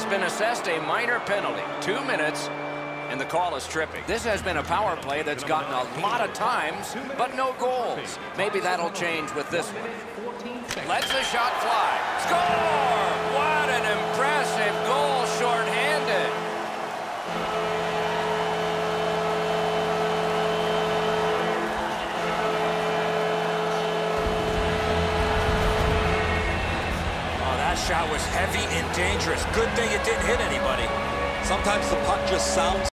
been assessed a minor penalty. 2 minutes, and the call is tripping. This has been a power play that's gotten a lot of times, but no goals. Maybe that'll change with this one. Lets the shot fly. Score! What an impressive goal, shorthanded. Oh, that shot was heavy and dangerous. Good thing it didn't hit anybody. Sometimes the puck just sounds